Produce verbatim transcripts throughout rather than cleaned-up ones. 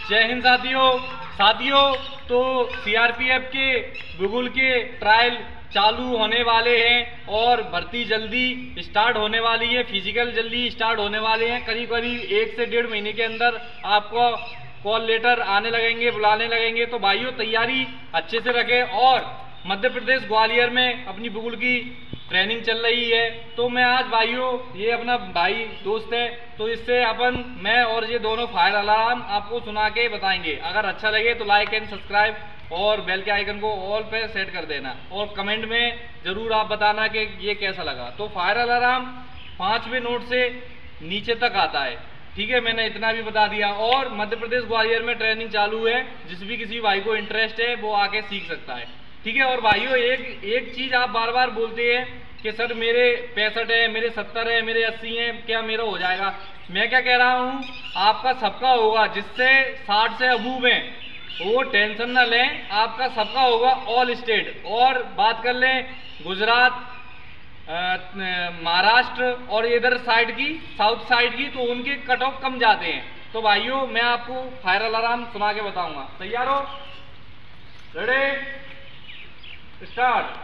जय हिंद साथियों साथियों तो सीआरपीएफ के बुगुल के ट्रायल चालू होने वाले हैं और भर्ती जल्दी स्टार्ट होने वाली है। फिजिकल जल्दी स्टार्ट होने वाले हैं। करीब करीब एक से डेढ़ महीने के अंदर आपको कॉल लेटर आने लगेंगे, बुलाने लगेंगे। तो भाइयों तैयारी अच्छे से रखें। और मध्य प्रदेश ग्वालियर में अपनी बुगुल की ट्रेनिंग चल रही है। तो मैं आज भाइयों, ये अपना भाई दोस्त है, तो इससे अपन मैं और ये दोनों फायर अलार्म आपको सुना के बताएंगे। अगर अच्छा लगे तो लाइक एंड सब्सक्राइब और बेल के आइकन को ऑल पे सेट कर देना और कमेंट में जरूर आप बताना कि ये कैसा लगा। तो फायर अलार्म पांचवें नोट से नीचे तक आता है, ठीक है, मैंने इतना भी बता दिया। और मध्य प्रदेश ग्वालियर में ट्रेनिंग चालू है, जिस भी किसी भाई को इंटरेस्ट है वो आके सीख सकता है, ठीक है। और भाइयों एक एक चीज आप बार बार बोलते हैं कि सर मेरे पैंसठ है, मेरे सत्तर है, मेरे अस्सी है, क्या मेरा हो जाएगा? मैं क्या कह रहा हूँ, आपका सबका होगा। जिससे साठ से अबूव है वो टेंशन ना लें, आपका सबका होगा ऑल स्टेट। और बात कर लें गुजरात, महाराष्ट्र और इधर साइड की, साउथ साइड की, तो उनके कट ऑफ कम जाते हैं। तो भाइयों मैं आपको फायर अलार्म सुना के बताऊंगा। तैयार हो? Ready start.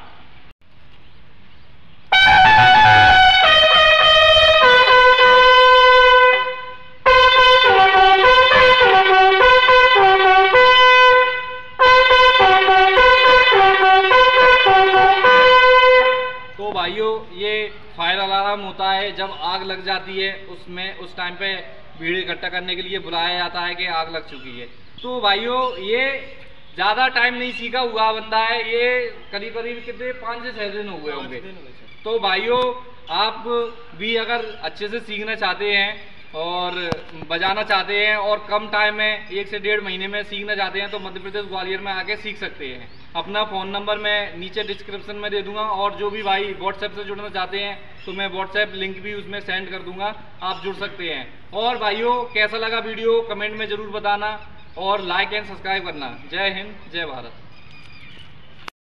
तो भाइयों ये फायर अलार्म होता है जब आग लग जाती है, उसमें उस टाइम पे भीड़ इकट्ठा करने के लिए बुलाया जाता है कि आग लग चुकी है। तो भाइयों ये ज्यादा टाइम नहीं सीखा हुआ बंदा है, ये करीब करीब कितने पाँच से छह दिन हो गए होंगे। तो भाइयों आप भी अगर अच्छे से सीखना चाहते हैं और बजाना चाहते हैं और कम टाइम में एक से डेढ़ महीने में सीखना चाहते हैं तो मध्य प्रदेश ग्वालियर में आके सीख सकते हैं। अपना फ़ोन नंबर मैं नीचे डिस्क्रिप्शन में दे दूंगा और जो भी भाई व्हाट्सएप से जुड़ना चाहते हैं तो मैं व्हाट्सएप लिंक भी उसमें सेंड कर दूंगा, आप जुड़ सकते हैं। और भाइयों कैसा लगा वीडियो कमेंट में ज़रूर बताना और लाइक एंड सब्सक्राइब करना। जय हिंद, जय भारत।